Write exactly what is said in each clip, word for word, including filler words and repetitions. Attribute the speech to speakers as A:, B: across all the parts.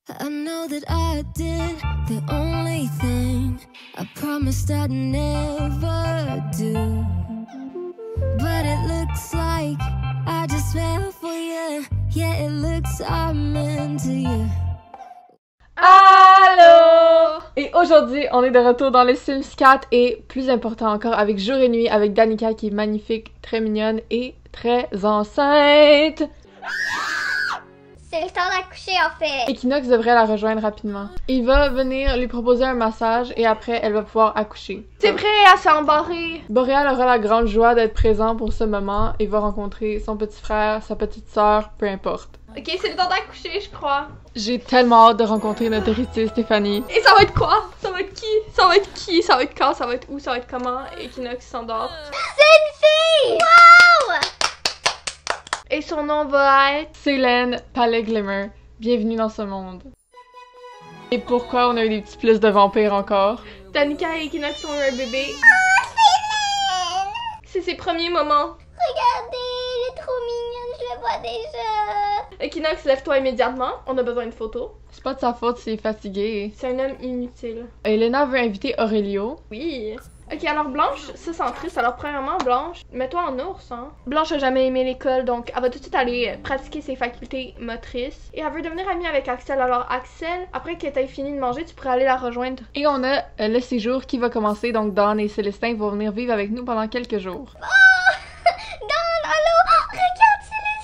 A: I know that I did the only thing I promised I'd never do. But it looks like I just fell for you. Yeah, it looks I'm into you.
B: Allô! Et aujourd'hui, on est de retour dans les Sims quatre et plus important encore avec Jour et Nuit avec Danica qui est magnifique, très mignonne et très enceinte.
C: C'est le temps d'accoucher en fait.
B: Equinox devrait la rejoindre rapidement. Il va venir lui proposer un massage et après elle va pouvoir accoucher.
D: C'est vrai, elle s'est embarrée.
B: Boréal aura la grande joie d'être présent pour ce moment et va rencontrer son petit frère, sa petite sœur, peu importe.
D: Ok, c'est le temps d'accoucher, je crois.
B: J'ai tellement hâte de rencontrer notre héritier Stéphanie.
D: Et ça va être quoi? Ça va être qui? Ça va être qui? Ça va être quand? Ça va être où? Ça va être comment? Equinox s'endort.
C: C'est une fille! Wow!
D: Et son nom va être...
B: Célène Palais Glimmer. Bienvenue dans ce monde. Et pourquoi on a eu des petits plus de vampires encore?
D: Danica et Equinox ont eu un bébé.
C: Oh, Célène!
D: C'est ses premiers moments.
C: Regardez, elle est trop mignonne, je la vois déjà.
D: Equinox, lève-toi immédiatement. On a besoin de photos.
B: C'est pas de sa faute s'il est fatigué.
D: C'est un homme inutile.
B: Elena veut inviter Aurelio.
D: Oui. Ok, alors Blanche, ça c'est triste. Alors premièrement, Blanche, mets-toi en ours, hein. Blanche a jamais aimé l'école, donc elle va tout de suite aller euh, pratiquer ses facultés motrices. Et elle veut devenir amie avec Axel. Alors Axel, après que t'aies fini de manger, tu pourrais aller la rejoindre.
B: Et on a euh, le séjour qui va commencer, donc Dawn et Célestin vont venir vivre avec nous pendant quelques jours.
C: Dawn, allô? Regarde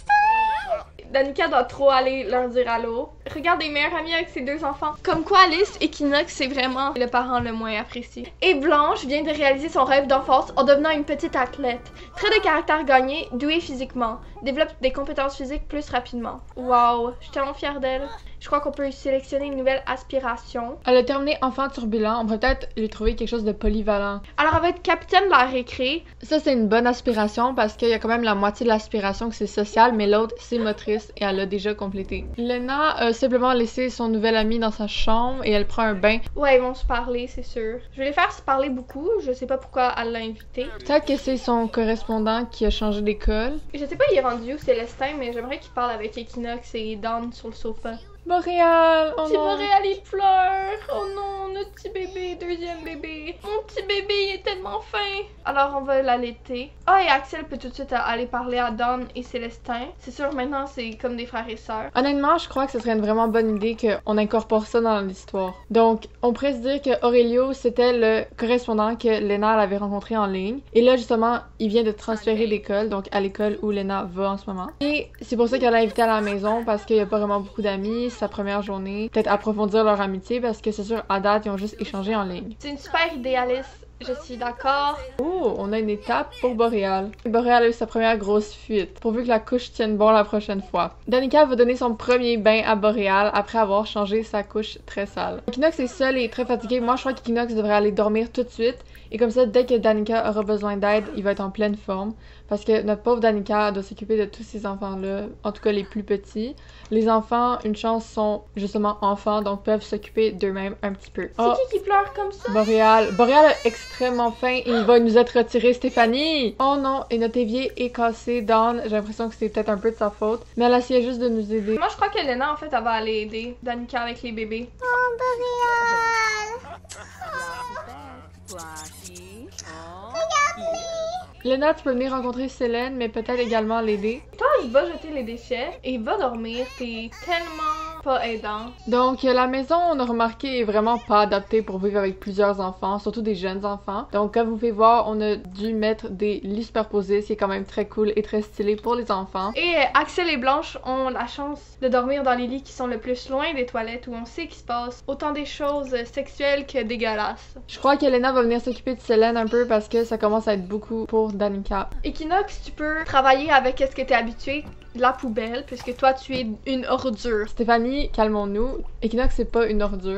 C: Célestin!
D: Danica doit trop aller leur dire allô. Regarde, des meilleurs amis avec ses deux enfants. Comme quoi, Alice, Equinox, c'est vraiment le parent le moins apprécié. Et Blanche vient de réaliser son rêve d'enfance en devenant une petite athlète. Trait de caractère gagné, douée physiquement. Développe des compétences physiques plus rapidement. Waouh, je suis tellement fière d'elle. Je crois qu'on peut sélectionner une nouvelle aspiration.
B: Elle a terminé enfant turbulent, on pourrait peut-être lui trouver quelque chose de polyvalent.
D: Alors elle va être capitaine de la récré.
B: Ça c'est une bonne aspiration parce qu'il y a quand même la moitié de l'aspiration que c'est social, mais l'autre c'est motrice et elle l'a déjà complété. Lena a simplement laissé son nouvel ami dans sa chambre et elle prend un bain.
D: Ouais, ils vont se parler, c'est sûr. Je vais les faire se parler beaucoup, je sais pas pourquoi elle l'a invité.
B: Peut-être que c'est son correspondant qui a changé d'école.
D: Je sais pas il est rendu où Célestin, mais j'aimerais qu'il parle avec Equinox et Dawn sur le sofa.
B: Boréal! Oh
D: Petit Boréal, il pleure! Oh non, notre petit bébé, deuxième bébé! Mon petit bébé, il est tellement fin! Alors, on va l'allaiter. Ah, et Axel peut tout de suite aller parler à Dawn et Célestin. C'est sûr, maintenant, c'est comme des frères et sœurs.
B: Honnêtement, je crois que ce serait une vraiment bonne idée qu'on incorpore ça dans l'histoire. Donc, on pourrait se dire que Aurelio, c'était le correspondant que Lena elle avait rencontré en ligne. Et là, justement, il vient de transférer d'école, donc à l'école où Lena va en ce moment. Et c'est pour ça qu'elle l'a invité à la maison, parce qu'il n'y a pas vraiment beaucoup d'amis. Sa première journée, peut-être approfondir leur amitié parce que c'est sûr, à date, ils ont juste échangé en ligne.
D: C'est une super idée, Alice. Je suis d'accord.
B: Oh, on a une étape pour Boréal. Boréal a eu sa première grosse fuite, pourvu que la couche tienne bon la prochaine fois. Danica va donner son premier bain à Boréal après avoir changé sa couche très sale. Equinox est seul et très fatigué. Moi, je crois qu'Equinox devrait aller dormir tout de suite. Et comme ça, dès que Danica aura besoin d'aide, il va être en pleine forme. Parce que notre pauvre Danica doit s'occuper de tous ces enfants-là, en tout cas les plus petits. Les enfants, une chance, sont justement enfants, donc peuvent s'occuper d'eux-mêmes un petit peu.
D: C'est oh, qui qui pleure comme ça?
B: Boréal. Boréal a extrêmement faim et il va nous être retiré, Stéphanie! Oh non, et notre évier est cassé, Dawn. J'ai l'impression que c'est peut-être un peu de sa faute, mais elle essayait juste de nous aider.
D: Moi, je crois que Lena, en fait, elle va aller aider Danica avec les bébés.
C: Oh, Boréal!
B: Lena, tu peux venir rencontrer Célène, mais peut-être également l'aider.
D: Toi, il va jeter les déchets et il va dormir. T'es tellement pas aidant.
B: Donc, la maison, on a remarqué, est vraiment pas adaptée pour vivre avec plusieurs enfants, surtout des jeunes enfants. Donc, comme vous pouvez voir, on a dû mettre des lits superposés, ce qui est quand même très cool et très stylé pour les enfants.
D: Et euh, Axel et Blanche ont la chance de dormir dans les lits qui sont le plus loin des toilettes, où on sait qu'il se passe autant des choses sexuelles que dégueulasses.
B: Je crois qu'Elena va venir s'occuper de Célène un peu parce que ça commence à être beaucoup pour Danica.
D: Equinox, tu peux travailler avec ce que t'es habitué, la poubelle, puisque toi tu es une ordure.
B: Stéphanie, calmons-nous. Equinox c'est pas une ordure,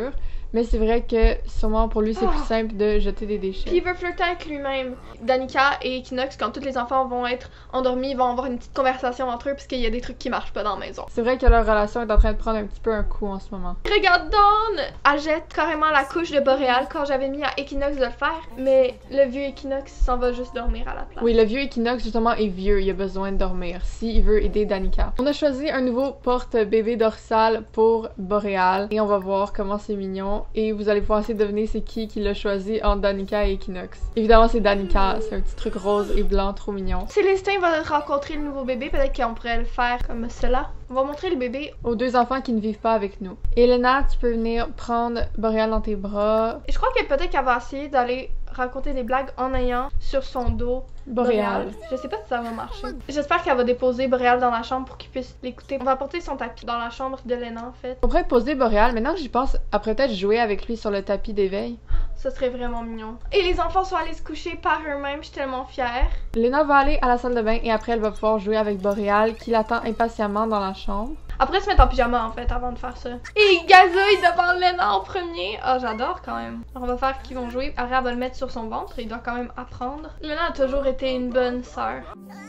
B: Mais c'est vrai que sûrement pour lui, c'est plus simple de jeter des déchets.
D: Puis il veut flirter avec lui-même. Danica et Equinox, quand tous les enfants vont être endormis, ils vont avoir une petite conversation entre eux parce qu'il y a des trucs qui marchent pas dans la maison.
B: C'est vrai que leur relation est en train de prendre un petit peu un coup en ce moment.
D: Regarde Dawn! Elle jette carrément la couche de Boréal quand j'avais mis à Equinox de le faire, mais le vieux Equinox s'en va juste dormir à la place.
B: Oui, le vieux Equinox justement est vieux, il a besoin de dormir s'il veut aider Danica. On a choisi un nouveau porte-bébé dorsal pour Boréal et on va voir comment c'est mignon et vous allez pouvoir essayer de deviner c'est qui qui l'a choisi entre Danica et Equinox. Évidemment c'est Danica, c'est un petit truc rose et blanc trop mignon.
D: Célestin va rencontrer le nouveau bébé, peut-être qu'on pourrait le faire comme cela. On va montrer le bébé
B: aux deux enfants qui ne vivent pas avec nous. Elena, tu peux venir prendre Boréal dans tes bras.
D: Et je crois que peut-être qu'elle va essayer d'aller raconter des blagues en ayant sur son dos
B: Boréal.
D: Boréal. Je sais pas si ça va marcher. J'espère qu'elle va déposer Boréal dans la chambre pour qu'il puisse l'écouter. On va apporter son tapis dans la chambre de Lena en fait.
B: On pourrait poser Boréal, maintenant que j'y pense, après peut-être jouer avec lui sur le tapis d'éveil.
D: Ça serait vraiment mignon. Et les enfants sont allés se coucher par eux-mêmes, je suis tellement fière.
B: Lena va aller à la salle de bain et après elle va pouvoir jouer avec Boréal qui l'attend impatiemment dans la chambre.
D: Après se mettre en pyjama en fait avant de faire ça. Et il gazouille devant Lena en premier. Ah oh, j'adore quand même. Alors, on va faire qu'ils vont jouer. Aria va le mettre sur son ventre, il doit quand même apprendre. Lena a toujours été une bonne sœur.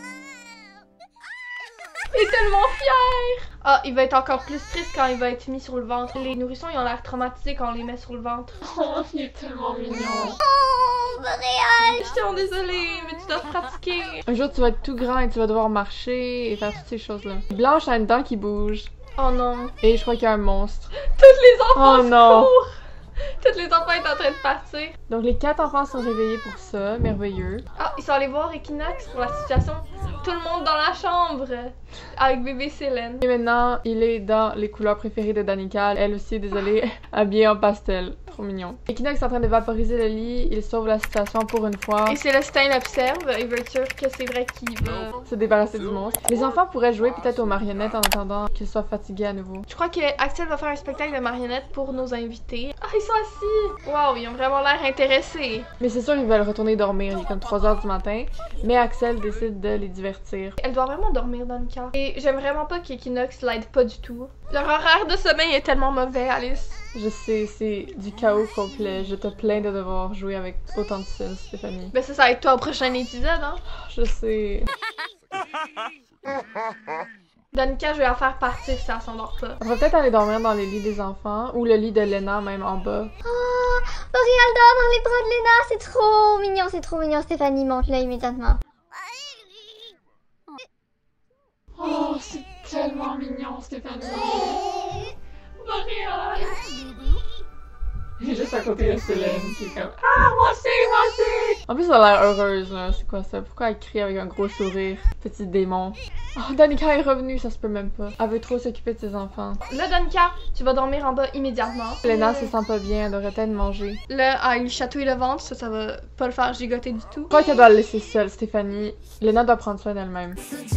D: Il est tellement fier! Ah, il va être encore plus triste quand il va être mis sur le ventre. Les nourrissons, ils ont l'air traumatisés quand on les met sur le ventre.
B: Oh, il est tellement mignon.
C: Oh, Boréal!
D: Je suis tellement désolée, mais tu dois pratiquer.
B: Un jour, tu vas être tout grand et tu vas devoir marcher et faire toutes ces choses-là. Blanche a une dent qui bouge.
D: Oh non.
B: Et je crois qu'il y a un monstre.
D: Tous les enfants
B: Oh non.
D: courent! Tous les enfants sont en train de partir.
B: Donc les quatre enfants sont réveillés pour ça, merveilleux.
D: Ah, ils sont allés voir Equinox pour la situation. Tout le monde dans la chambre avec bébé Célène.
B: Et maintenant, il est dans les couleurs préférées de Danica. Elle aussi, désolée, habillée en pastel. Trop mignon. Equinox est en train de vaporiser le lit. Il sauve la situation pour une fois.
D: Et Célestin l'observe. Il veut être sûr que c'est vrai qu'il va
B: se débarrasser du monstre. Les enfants pourraient jouer peut-être aux marionnettes en attendant qu'ils soient fatigués à nouveau.
D: Je crois que Axel va faire un spectacle de marionnettes pour nos invités. Ah, ils sont assis! Waouh, ils ont vraiment l'air intéressés.
B: Mais c'est sûr, ils veulent retourner dormir. Il est comme trois heures du matin. Mais Axel décide de les divertir.
D: Elle doit vraiment dormir dans le cas. Et j'aime vraiment pas qu'Equinox l'aide pas du tout. Leur horaire de sommeil est tellement mauvais, Alice.
B: Je sais, c'est du chaos complet. Je te plains de devoir jouer avec autant de Sims, Stéphanie.
D: Ben ça, ça va être toi au prochain épisode, hein?
B: Je sais.
D: Danica, je vais la faire partir si elle s'endort pas.
B: On va peut-être aller dormir dans les lits des enfants ou le lit de Lena, même en bas.
C: Oh, Boréal dort dans les bras de Lena, c'est trop mignon, c'est trop mignon. Stéphanie, monte-le immédiatement.
B: Oh, c'est tellement mignon, Stéphanie. Boréal. Il est juste à côté de Célène qui est comme ah, moi aussi, moi aussi! En plus, elle a l'air heureuse, là. C'est quoi ça? Pourquoi elle crie avec un gros sourire? Petit démon. Oh, Danica est revenue, ça se peut même pas. Elle veut trop s'occuper de ses enfants.
D: Là, Danica, tu vas dormir en bas immédiatement.
B: Lena se sent pas bien, elle devrait peut-être manger.
D: Là, ah, il chatouille le ventre, ça, ça va pas le faire gigoter du tout.
B: Je crois qu'elle doit le laisser seule, Stéphanie. Lena doit prendre soin d'elle-même.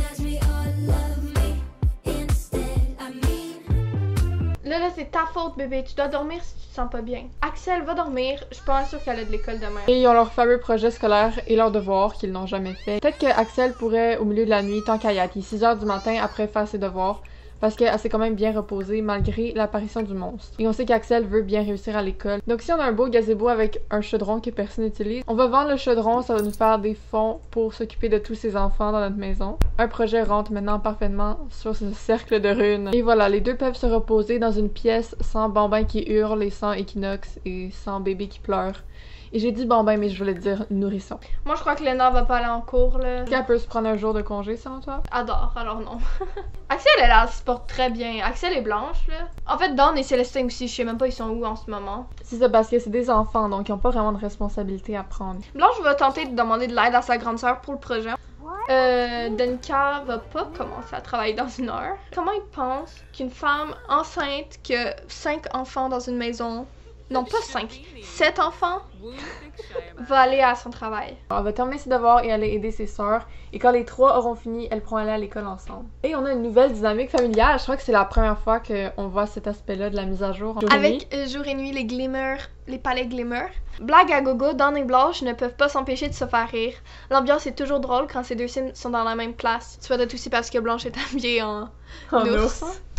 D: Là, là, c'est ta faute, bébé. Tu dois dormir si tu te sens pas bien. Axel va dormir. Je suis pas sûre qu'elle a de l'école demain.
B: Et ils ont leur fameux projet scolaire et leurs devoirs qu'ils n'ont jamais fait. Peut-être que Axel pourrait, au milieu de la nuit, tant qu'à y être, six heures du matin, après faire ses devoirs, parce qu'elle s'est quand même bien reposée malgré l'apparition du monstre. Et on sait qu'Axel veut bien réussir à l'école. Donc si on a un beau gazebo avec un chaudron que personne n'utilise, on va vendre le chaudron, ça va nous faire des fonds pour s'occuper de tous ces enfants dans notre maison. Un projet rentre maintenant parfaitement sur ce cercle de runes. Et voilà, les deux peuvent se reposer dans une pièce sans bambin qui hurle et sans Equinox et sans bébé qui pleure. Et j'ai dit bambin, mais je voulais dire nourrisson.
D: Moi, je crois que Lena va pas aller en cours, là.
B: Est-ce qu'elle peut se prendre un jour de congé, selon toi?
D: Adore, alors non. Axel, elle, elle se porte très bien. Axel est blanche, là. En fait, Dawn et Célestin aussi, je sais même pas ils sont où en ce moment.
B: C'est ça, parce que c'est des enfants, donc ils ont pas vraiment de responsabilité à prendre.
D: Blanche va tenter de demander de l'aide à sa grande sœur pour le projet. Euh, Danica va pas commencer à travailler dans une heure. Comment il pense qu'une femme enceinte qui a cinq enfants dans une maison... Non, pas cinq, sept enfants, va aller à son travail.
B: Elle va terminer ses devoirs et aller aider ses sœurs. Et quand les trois auront fini, elles pourront aller à l'école ensemble. Et on a une nouvelle dynamique familiale. Je crois que c'est la première fois qu'on voit cet aspect-là de la mise à jour. Jour
D: Avec euh, jour et nuit, les glimmers, les palais glimmer. Blague à gogo, Dawn et Blanche ne peuvent pas s'empêcher de se faire rire. L'ambiance est toujours drôle quand ces deux Sims sont dans la même classe. Soit aussi parce que Blanche est habillée en,
B: en
D: ours.
B: ours.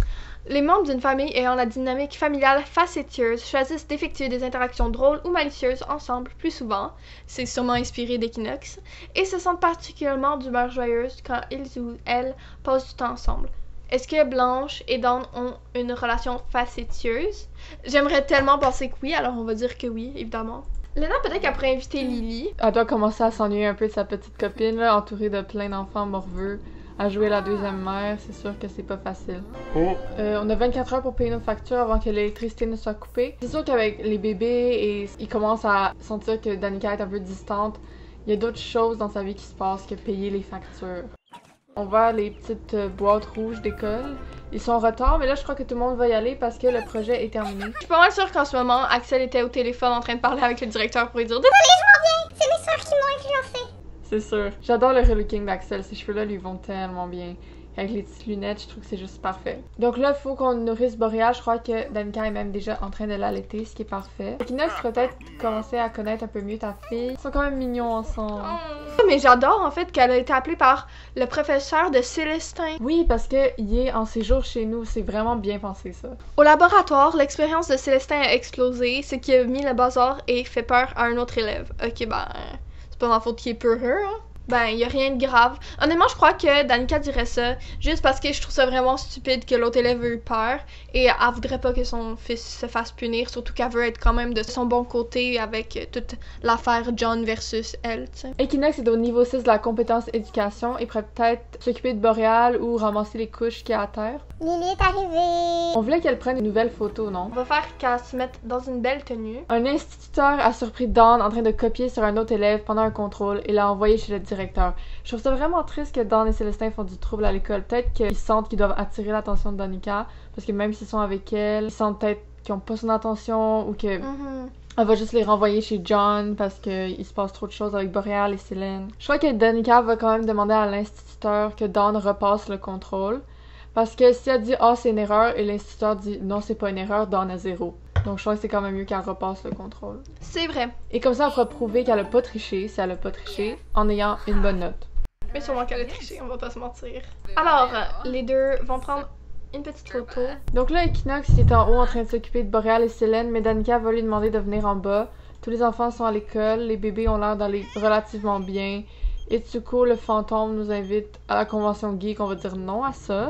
D: Les membres d'une famille ayant la dynamique familiale facétieuse choisissent d'effectuer des interactions drôles ou malicieuses ensemble plus souvent, c'est sûrement inspiré d'Equinox, et se sentent particulièrement d'humeur joyeuse quand ils ou elles passent du temps ensemble. Est-ce que Blanche et Dawn ont une relation facétieuse? J'aimerais tellement penser que oui, alors on va dire que oui, évidemment. Lena, peut-être qu'elle pourrait inviter Lily.
B: Elle doit commencer à s'ennuyer un peu de sa petite copine, là, entourée de plein d'enfants morveux. À jouer la deuxième mère, c'est sûr que c'est pas facile.
E: Oh.
B: Euh, on a vingt-quatre heures pour payer nos factures avant que l'électricité ne soit coupée. C'est sûr qu'avec les bébés et ils commencent à sentir que Danica est un peu distante, il y a d'autres choses dans sa vie qui se passent que payer les factures. On voit les petites euh, boîtes rouges d'école. Ils sont en retard, mais là je crois que tout le monde va y aller parce que le projet est terminé.
D: Je suis pas mal sûre qu'en ce moment, Axel était au téléphone en train de parler avec le directeur pour lui dire «
C: Allez, je m'en viens! C'est mes soeurs qui m'ont influencé! »
B: C'est sûr. J'adore le relooking d'Axel. Ces cheveux-là lui vont tellement bien. Avec les petites lunettes, je trouve que c'est juste parfait. Donc là, il faut qu'on nourrisse Boréal. Je crois que Danica est même déjà en train de l'allaiter, ce qui est parfait. Equinox, peut-être commencer à connaître un peu mieux ta fille. Ils sont quand même mignons ensemble.
D: Oh. Mais j'adore en fait qu'elle a été appelée par le professeur de Célestin.
B: Oui, parce qu'il est en séjour chez nous. C'est vraiment bien pensé, ça.
D: Au laboratoire, l'expérience de Célestin a explosé, ce qui a mis le bazar et fait peur à un autre élève. Ok, ben, c'est pas ma faute qu'il est peureux, hein. Ben, y a rien de grave. Honnêtement, je crois que Danica dirait ça juste parce que je trouve ça vraiment stupide que l'autre élève a eu peur et elle voudrait pas que son fils se fasse punir, surtout qu'elle veut être quand même de son bon côté avec toute l'affaire John versus elle, tu sais.
B: Equinox est au niveau six de la compétence éducation et pourrait peut-être s'occuper de Boréal ou ramasser les couches qu'il y a à terre.
C: Lily est arrivée!
B: On voulait qu'elle prenne une nouvelle photo, non?
D: On va faire qu'elle se mette dans une belle tenue.
B: Un instituteur a surpris Dawn en train de copier sur un autre élève pendant un contrôle et l'a envoyé chez le directeur. Je trouve ça vraiment triste que Dawn et Célestin font du trouble à l'école. Peut-être qu'ils sentent qu'ils doivent attirer l'attention de Danica, parce que même s'ils sont avec elle, ils sentent peut-être qu'ils ont pas son attention ou que
D: Mm-hmm.
B: elle va juste les renvoyer chez John parce qu'il se passe trop de choses avec Boréal et Célène. Je crois que Danica va quand même demander à l'instituteur que Dawn repasse le contrôle. Parce que si elle dit « Ah, oh, c'est une erreur » et l'instituteur dit « Non, c'est pas une erreur », Dawn a zéro. Donc je crois que c'est quand même mieux qu'elle repasse le contrôle.
D: C'est vrai.
B: Et comme ça, elle pourra prouver qu'elle a pas triché, si elle a pas triché, en ayant une bonne note.
D: Mais sûrement qu'elle a triché, on va pas se mentir. Alors, les deux vont prendre une petite photo.
B: Donc là, Equinox il est en haut en train de s'occuper de Boréal et Célène, mais Danica va lui demander de venir en bas. Tous les enfants sont à l'école, les bébés ont l'air d'aller relativement bien. Et Tsuko, le fantôme, nous invite à la convention geek, on va dire non à ça.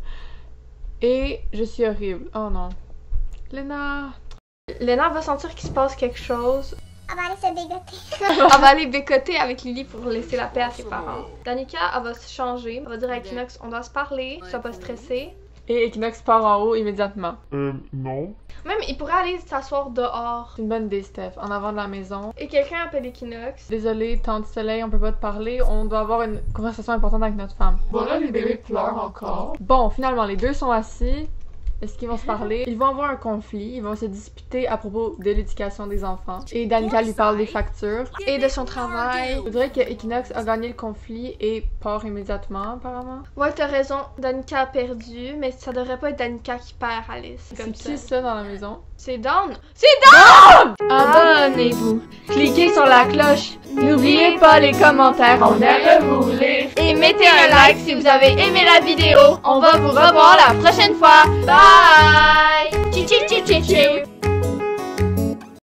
B: Et je suis horrible. Oh non. Lena.
D: Lena va sentir qu'il se passe quelque chose.
C: Elle va aller se dégoter.
D: Elle va aller bécoter avec Lily pour laisser la paix à ses parents. Danica, elle va se changer. Elle va dire à Equinox, on doit se parler, sois pas stressé.
B: Et Equinox part en haut immédiatement.
E: Euh, non.
D: Même, il pourrait aller s'asseoir dehors.
B: C'est une bonne idée, Steph. En avant de la maison.
D: Et quelqu'un appelle Equinox.
B: Désolée, Tante Soleil, on peut pas te parler. On doit avoir une conversation importante avec notre femme.
E: Voilà, les bébés pleurent encore.
B: Bon, finalement, les deux sont assis. Est-ce qu'ils vont se parler? Ils vont avoir un conflit. Ils vont se disputer à propos de l'éducation des enfants. Et Danica lui parle des factures.
D: Et de son travail.
B: Je dirais que Equinox a gagné le conflit et part immédiatement, apparemment.
D: Ouais, t'as raison. Danica a perdu, mais ça devrait pas être Danica qui perd, Alice.
B: C'est
D: Comme
B: qui
D: ça.
B: ça dans la maison?
D: C'est Dawn. C'est Dawn! Abonnez-vous. Cliquez sur la cloche. N'oubliez pas les commentaires. On aime vous lire. Et mettez un like si vous avez aimé la vidéo. On va vous revoir la prochaine fois. Bye! Chi chi chi chi chi.